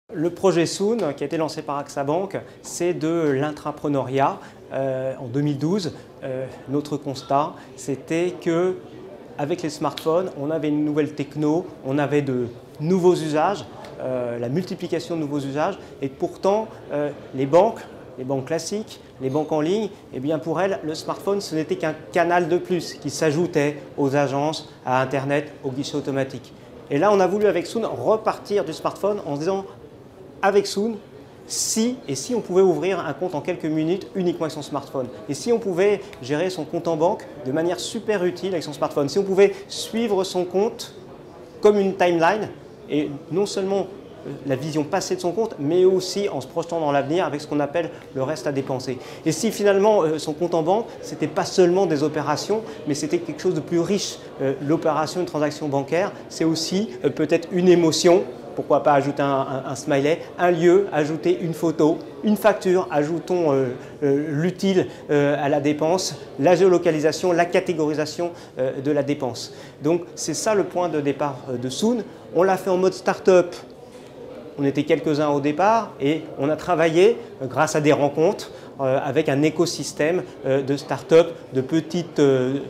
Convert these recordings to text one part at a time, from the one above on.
Le projet Soon, qui a été lancé par AXA Bank, c'est de l'intrapreneuriat. En 2012, notre constat, c'était que avec les smartphones, on avait une nouvelle techno, on avait de nouveaux usages, la multiplication de nouveaux usages, et pourtant les banques classiques, les banques en ligne, eh bien pour elles, le smartphone, ce n'était qu'un canal de plus qui s'ajoutait aux agences, à Internet, aux guichets automatiques. Et là, on a voulu avec Soon repartir du smartphone en se disant, avec Soon, si on pouvait ouvrir un compte en quelques minutes uniquement avec son smartphone, et si on pouvait gérer son compte en banque de manière super utile avec son smartphone, si on pouvait suivre son compte comme une timeline, et non seulement la vision passée de son compte, mais aussi en se projetant dans l'avenir avec ce qu'on appelle le reste à dépenser. Et si finalement son compte en banque, ce n'était pas seulement des opérations, mais c'était quelque chose de plus riche. L'opération, une transaction bancaire, c'est aussi peut-être une émotion. Pourquoi pas ajouter un smiley, un lieu, ajouter une photo, une facture, ajoutons l'utile à la dépense, la géolocalisation, la catégorisation de la dépense. Donc c'est ça le point de départ de Soon. On l'a fait en mode start-up. On était quelques-uns au départ et on a travaillé grâce à des rencontres avec un écosystème de start-up, de petites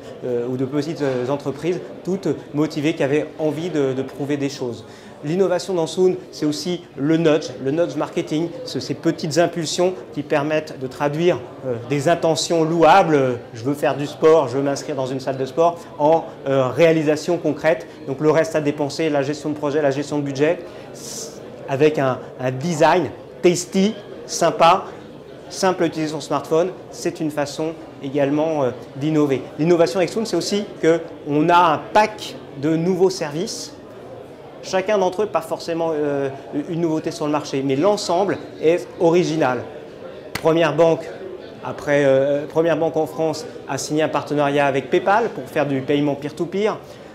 entreprises, toutes motivées, qui avaient envie de prouver des choses. L'innovation dans Soon, c'est aussi le nudge marketing, ces petites impulsions qui permettent de traduire des intentions louables, je veux faire du sport, je veux m'inscrire dans une salle de sport, en réalisation concrète. Donc le reste à dépenser, la gestion de projet, la gestion de budget, avec un design tasty, sympa, simple à utiliser son smartphone, c'est une façon également d'innover. L'innovation avec Soon, c'est aussi qu'on a un pack de nouveaux services. Chacun d'entre eux, pas forcément une nouveauté sur le marché, mais l'ensemble est original. Première banque en France a signé un partenariat avec PayPal pour faire du paiement peer-to-peer.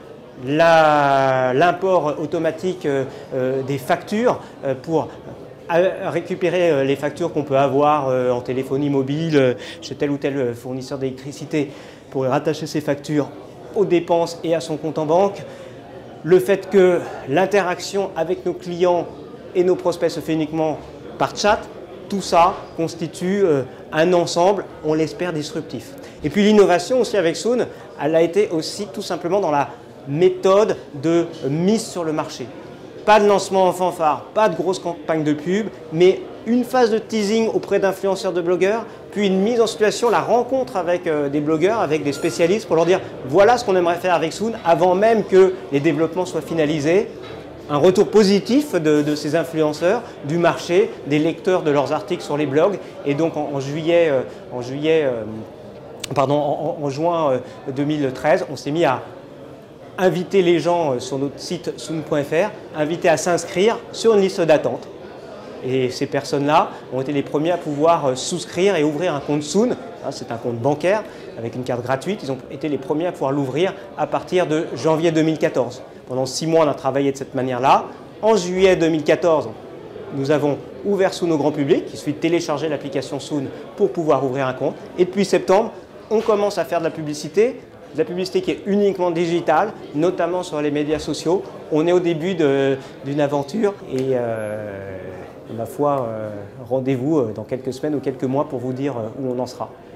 L'import automatique des factures pour récupérer les factures qu'on peut avoir en téléphonie mobile chez tel ou tel fournisseur d'électricité pour rattacher ces factures aux dépenses et à son compte en banque. Le fait que l'interaction avec nos clients et nos prospects se fait uniquement par chat, tout ça constitue un ensemble, on l'espère, disruptif. Et puis l'innovation aussi avec Soon, elle a été aussi tout simplement dans la méthode de mise sur le marché. Pas de lancement en fanfare, pas de grosse campagne de pub, mais une phase de teasing auprès d'influenceurs, de blogueurs, puis une mise en situation, la rencontre avec des blogueurs, avec des spécialistes pour leur dire voilà ce qu'on aimerait faire avec Soon avant même que les développements soient finalisés. Un retour positif de ces influenceurs, du marché, des lecteurs de leurs articles sur les blogs. Et donc en juin 2013, on s'est mis à inviter les gens sur notre site soon.fr, inviter à s'inscrire sur une liste d'attente. Et ces personnes-là ont été les premiers à pouvoir souscrire et ouvrir un compte Soon. C'est un compte bancaire avec une carte gratuite. Ils ont été les premiers à pouvoir l'ouvrir à partir de janvier 2014. Pendant 6 mois, on a travaillé de cette manière-là. En juillet 2014, nous avons ouvert Soon au grand public. Il suffit de télécharger l'application Soon pour pouvoir ouvrir un compte. Et depuis septembre, on commence à faire de la publicité qui est uniquement digitale, notamment sur les médias sociaux. On est au début d'une aventure et ma foi, rendez-vous dans quelques semaines ou quelques mois pour vous dire où on en sera.